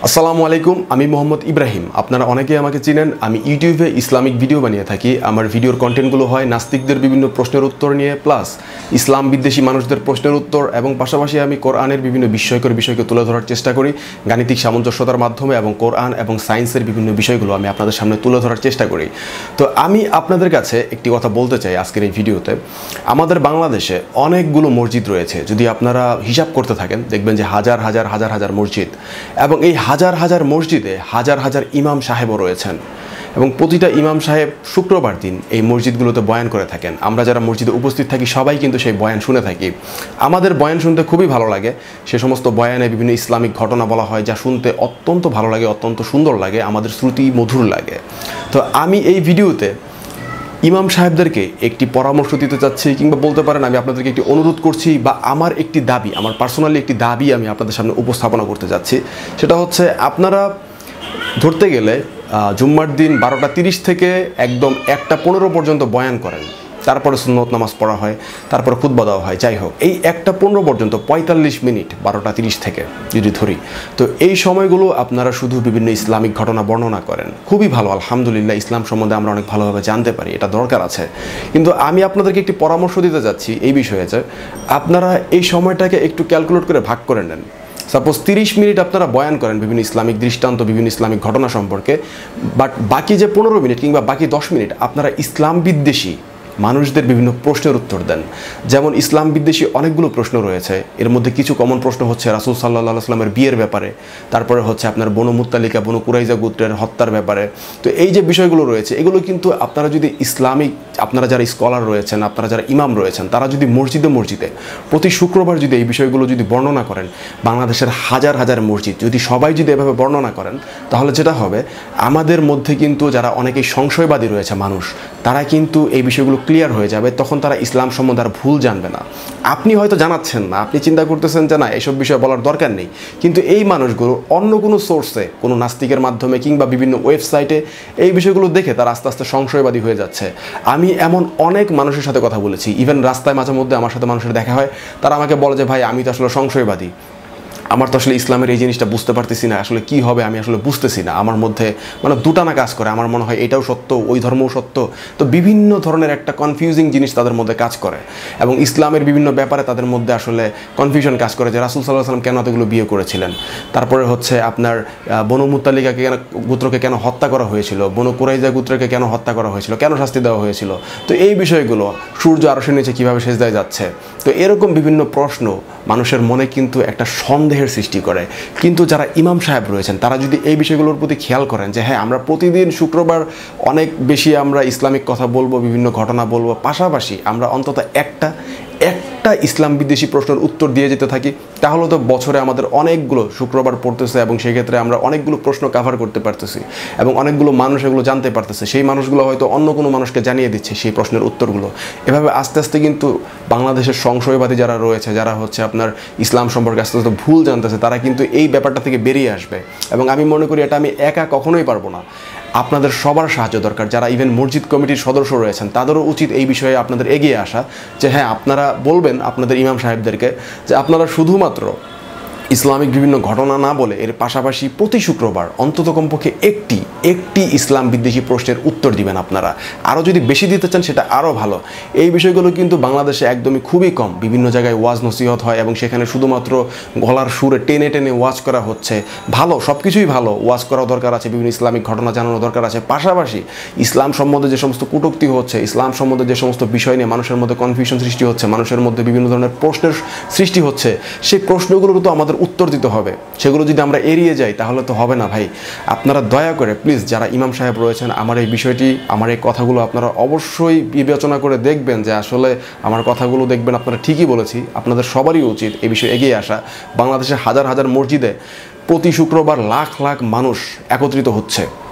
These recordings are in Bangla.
আসসালামু আলাইকুম, আমি মোহাম্মদ ইব্রাহিম। আপনারা অনেকেই আমাকে চিনেন। আমি ইউটিউবে ইসলামিক ভিডিও বানিয়ে থাকি। আমার ভিডিওর কন্টেন্টগুলো হয় নাস্তিকদের বিভিন্ন প্রশ্নের উত্তর নিয়ে, প্লাস ইসলাম বিদ্বেষী মানুষদের প্রশ্নের উত্তর, এবং পাশাপাশি আমি কোরআনের বিভিন্ন বিস্ময়কর বিষয়কে তুলে ধরার চেষ্টা করি গাণিতিক সামঞ্জস্যতার মাধ্যমে, এবং কোরআন এবং সায়েন্সের বিভিন্ন বিষয়গুলো আমি আপনাদের সামনে তুলে ধরার চেষ্টা করি। তো আমি আপনাদের কাছে একটি কথা বলতে চাই আজকের এই ভিডিওতে। আমাদের বাংলাদেশে অনেকগুলো মসজিদ রয়েছে। যদি আপনারা হিসাব করতে থাকেন দেখবেন যে হাজার হাজার হাজার হাজার মসজিদ, এবং এই হাজার হাজার মসজিদে হাজার হাজার ইমাম সাহেবও রয়েছেন, এবং প্রতিটা ইমাম সাহেব শুক্রবার দিন এই মসজিদগুলোতে বয়ান করে থাকেন। আমরা যারা মসজিদে উপস্থিত থাকি সবাই কিন্তু সেই বয়ান শুনে থাকি। আমাদের বয়ান শুনতে খুবই ভালো লাগে। সে সমস্ত বয়ানে বিভিন্ন ইসলামিক ঘটনা বলা হয়, যা শুনতে অত্যন্ত ভালো লাগে, অত্যন্ত সুন্দর লাগে, আমাদের শ্রুতি মধুর লাগে। তো আমি এই ভিডিওতে ইমাম সাহেবদেরকে একটি পরামর্শ দিতে চাচ্ছি, কিংবা বলতে পারেন আমি আপনাদেরকে একটি অনুরোধ করছি, বা আমার একটি দাবি, আমার পার্সোনালি একটি দাবি আমি আপনাদের সামনে উপস্থাপনা করতে যাচ্ছি। সেটা হচ্ছে, আপনারা ধরতে গেলে জুম্মার দিন 12টা 30 থেকে একদম 1টা 15 পর্যন্ত বয়ান করেন, তারপরে সুন্নত নামাজ পড়া হয়, তারপরে খুতবা দেওয়া হয়। যাই হোক, এই 1টা 15 পর্যন্ত 45 মিনিট 12টা 30 থেকে যদি ধরি, তো এই সময়গুলো আপনারা শুধু বিভিন্ন ইসলামিক ঘটনা বর্ণনা করেন। খুবই ভালো, আলহামদুলিল্লাহ, ইসলাম সম্বন্ধে আমরা অনেক ভালোভাবে জানতে পারি, এটা দরকার আছে। কিন্তু আমি আপনাদেরকে একটি পরামর্শ দিতে যাচ্ছি এই বিষয়ে, যে আপনারা এই সময়টাকে একটু ক্যালকুলেট করে ভাগ করে নেন। সাপোজ 30 মিনিট আপনারা বয়ান করেন বিভিন্ন ইসলামিক দৃষ্টান্ত, বিভিন্ন ইসলামিক ঘটনা সম্পর্কে, বাট বাকি যে 15 মিনিট কিংবা বাকি 10 মিনিট আপনারা ইসলাম বিদ্বেষী মানুষদের বিভিন্ন প্রশ্নের উত্তর দেন। যেমন ইসলাম বিদ্বেষী অনেকগুলো প্রশ্ন রয়েছে, এর মধ্যে কিছু কমন প্রশ্ন হচ্ছে রাসূল সাল্লাল্লাহু আলাইহি ওয়াসাল্লামের বিয়ের ব্যাপারে, তারপরে হচ্ছে আপনার বনু মুত্তালিকা, বনু কুরাইজা গোত্রের হত্যার ব্যাপারে। তো এই যে বিষয়গুলো রয়েছে, এগুলো কিন্তু আপনারা যদি ইসলামিক, আপনারা যারা স্কলার রয়েছেন, আপনারা যারা ইমাম রয়েছেন, তারা যদি মসজিদে মসজিদে প্রতি শুক্রবার যদি এই বিষয়গুলো যদি বর্ণনা করেন, বাংলাদেশের হাজার হাজার মসজিদ যদি সবাই যদি এভাবে বর্ণনা করেন, তাহলে যেটা হবে, আমাদের মধ্যে কিন্তু যারা অনেকেই সংশয়বাদী রয়েছে মানুষ, তারা কিন্তু এই বিষয়গুলো ক্লিয়ার হয়ে যাবে। তখন তারা ইসলাম সম্বন্ধে আর ভুল জানবে না। আপনি হয়তো জানাচ্ছেন না, আপনি চিন্তা করতেছেন যে না, এসব বিষয় বলার দরকার নেই, কিন্তু এই মানুষগুলো অন্য কোনো সোর্সে, কোনো নাস্তিকের মাধ্যমে কিংবা বিভিন্ন ওয়েবসাইটে এই বিষয়গুলো দেখে তারা আস্তে আস্তে সংশয়বাদী হয়ে যাচ্ছে। আমি এমন অনেক মানুষের সাথে কথা বলেছি, ইভেন রাস্তায় মাঝে মধ্যে আমার সাথে মানুষের দেখা হয়, তারা আমাকে বলে যে ভাই, আমি তো আসলে সংশয়বাদী, আমার তো আসলে ইসলামের এই জিনিসটা বুঝতে পারতেছি না, আসলে কি হবে আমি আসলে বুঝতেছি না, আমার মধ্যে মানে দুটানা কাজ করে, আমার মনে হয় এটাও সত্য, ওই ধর্মও সত্য। তো বিভিন্ন ধরনের একটা কনফিউজিং জিনিস তাদের মধ্যে কাজ করে, এবং ইসলামের বিভিন্ন ব্যাপারে তাদের মধ্যে আসলে কনফিউশন কাজ করে, যে রাসূল সাল্লাল্লাহু আলাইহি ওয়াসাল্লাম কেন এতগুলো বিয়ে করেছিলেন, তারপরে হচ্ছে আপনার বনু মুত্তালিকাকে কেন, গোত্রকে কেন হত্যা করা হয়েছিল, বনু কুরাইজা গোত্রকে কেন হত্যা করা হয়েছিল, কেন শাস্তি দেওয়া হয়েছিল। তো এই বিষয়গুলো, সূর্য আরশের নিচে কীভাবে সেজদায় যাচ্ছে, তো এরকম বিভিন্ন প্রশ্ন মানুষের মনে কিন্তু একটা সন্দেহের সৃষ্টি করে। কিন্তু যারা ইমাম সাহেব রয়েছেন, তারা যদি এই বিষয়গুলোর প্রতি খেয়াল করেন, যে হ্যাঁ, আমরা প্রতিদিন শুক্রবার অনেক বেশি আমরা ইসলামিক কথা বলবো, বিভিন্ন ঘটনা বলবো, পাশাপাশি আমরা অন্তত একটা ইসলাম বিদ্বেষী প্রশ্নের উত্তর দিয়ে যেতে থাকি, তাহলে তো বছরে আমাদের অনেকগুলো শুক্রবার পড়তেছে, এবং সেই ক্ষেত্রে আমরা অনেকগুলো প্রশ্ন কাভার করতে পারতেছি, এবং অনেকগুলো মানুষ এগুলো জানতে পারতেছে। সেই মানুষগুলো হয়তো অন্য কোনো মানুষকে জানিয়ে দিচ্ছে সেই প্রশ্নের উত্তরগুলো। এভাবে আস্তে আস্তে কিন্তু বাংলাদেশের সংশয়বাদী যারা রয়েছে, যারা হচ্ছে আপনার ইসলাম সম্পর্কে আস্তে আস্তে ভুল জানতেছে, তারা কিন্তু এই ব্যাপারটা থেকে বেরিয়ে আসবে। এবং আমি মনে করি এটা আমি একা কখনোই পারবো না, আপনাদের সবার সাহায্য দরকার। যারা ইভেন মসজিদ কমিটির সদস্য রয়েছেন, তাদেরও উচিত এই বিষয়ে আপনাদের এগিয়ে আসা, যে হ্যাঁ, আপনারা বলবেন আপনাদের ইমাম সাহেবদেরকে যে আপনারা শুধুমাত্র ইসলামিক বিভিন্ন ঘটনা না বলে এর পাশাপাশি প্রতি শুক্রবার অন্তত কমপক্ষে একটি ইসলাম বিদ্বেষী প্রশ্নের উত্তর দিবেন। আপনারা আরও যদি বেশি দিতে চান সেটা আরও ভালো। এই বিষয়গুলো কিন্তু বাংলাদেশে একদমই খুবই কম। বিভিন্ন জায়গায় ওয়াজ নসিহত হয়, এবং সেখানে শুধুমাত্র গলার সুরে টেনে টেনে ওয়াজ করা হচ্ছে। ভালো, সব কিছুই ভালো, ওয়াজ করা দরকার আছে, বিভিন্ন ইসলামিক ঘটনা জানানো দরকার আছে, পাশাপাশি ইসলাম সম্বন্ধে যে সমস্ত কটূক্তি হচ্ছে, ইসলাম সম্বন্ধে যে সমস্ত বিষয় নিয়ে মানুষের মধ্যে কনফিউশন সৃষ্টি হচ্ছে, মানুষের মধ্যে বিভিন্ন ধরনের প্রশ্নের সৃষ্টি হচ্ছে, সেই প্রশ্নগুলোর তো আমাদের উত্তর দিতে হবে। সেগুলো যদি আমরা এড়িয়ে যাই তাহলে তো হবে না ভাই। আপনারা দয়া করে প্লিজ, যারা ইমাম সাহেব রয়েছেন, আমার এই বিষয়টি, আমার এই কথাগুলো আপনারা অবশ্যই বিবেচনা করে দেখবেন, যে আসলে আমার কথাগুলো দেখবেন আপনারা ঠিকই বলেছি। আপনাদের সবারই উচিত এই বিষয়ে এগিয়ে আসা। বাংলাদেশের হাজার হাজার মসজিদে প্রতি শুক্রবার লাখ লাখ মানুষ একত্রিত হচ্ছে,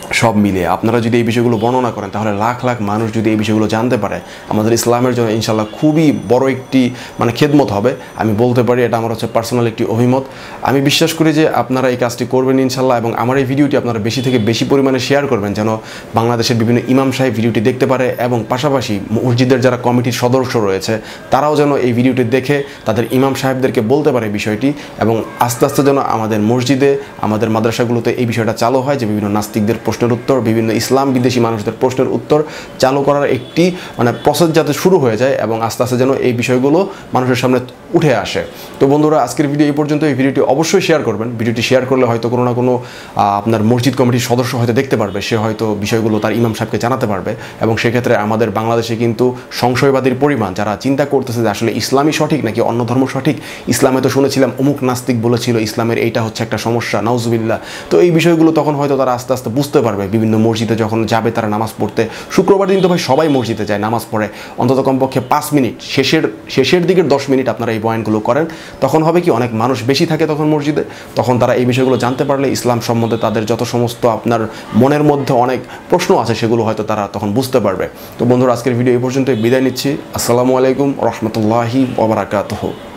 সব মিলিয়ে আপনারা যদি এই বিষয়গুলো বর্ণনা করেন তাহলে লাখ লাখ মানুষ যদি এই বিষয়গুলো জানতে পারে আমাদের ইসলামের জন্য ইনশাল্লাহ খুবই বড় একটি খেদমত হবে। আমি বলতে পারি এটা আমার হচ্ছে পার্সোনাল একটি অভিমত। আমি বিশ্বাস করি যে আপনারা এই কাজটি করবেন ইনশাল্লাহ, এবং আমার এই ভিডিওটি আপনারা বেশি থেকে বেশি পরিমাণে শেয়ার করবেন যেন বাংলাদেশের বিভিন্ন ইমাম সাহেব ভিডিওটি দেখতে পারে, এবং পাশাপাশি মসজিদের যারা কমিটির সদস্য রয়েছে তারাও যেন এই ভিডিওটি দেখে তাদের ইমাম সাহেবদেরকে বলতে পারে বিষয়টি, এবং আস্তে আস্তে যেন আমাদের মসজিদে আমাদের মাদ্রাসাগুলোতে এই বিষয়টা চালু হয় যে বিভিন্ন নাস্তিকদের প্রশ্নের উত্তর, বিভিন্ন ইসলাম বিদ্বেষী মানুষদের প্রশ্নের উত্তর চালু করার একটি প্রসেস যাতে শুরু হয়ে যায়, এবং আস্তে আস্তে যেন এই বিষয়গুলো মানুষের সামনে উঠে আসে। তো বন্ধুরা, আজকের ভিডিও এই পর্যন্ত। এই ভিডিওটি অবশ্যই শেয়ার করবেন। ভিডিওটি শেয়ার করলে হয়তো কোনো না কোনো আপনার মসজিদ কমিটির সদস্য হয়তো দেখতে পারবে, সে হয়তো বিষয়গুলো তার ইমাম সাহেবকে জানাতে পারবে, এবং সেক্ষেত্রে আমাদের বাংলাদেশে কিন্তু সংশয়বাদীর পরিমাণ, যারা চিন্তা করতেছে যে আসলে ইসলামই সঠিক নাকি অন্য ধর্ম সঠিক, ইসলামে তো শুনেছিলাম অমুক নাস্তিক বলেছিল ইসলামের এইটা হচ্ছে একটা সমস্যা, নাউজুবিল্লাহ। তো এই বিষয়গুলো তখন হয়তো তারা আস্তে আস্তে বুঝতে পারবে। বিভিন্ন মসজিদে যখন যাবে তারা নামাজ পড়তে, শুক্রবার দিন তো ভাই সবাই মসজিদে যায় নামাজ পড়ে, অন্তত কমপক্ষে 5 মিনিট, শেষের দিকের 10 মিনিট আপনারা এই বয়ানগুলো করেন, তখন হবে কি অনেক মানুষ বেশি থাকে তখন মসজিদে, তখন তারা এই বিষয়গুলো জানতে পারলে ইসলাম সম্বন্ধে তাদের যত সমস্ত আপনার মনের মধ্যে অনেক প্রশ্ন আছে সেগুলো হয়তো তারা তখন বুঝতে পারবে। তো বন্ধুরা, আজকের ভিডিও এই পর্যন্তই, বিদায় নিচ্ছি। আসসালামু আলাইকুম রহমতুল্লাহি ওয়া বারাকাতুহু।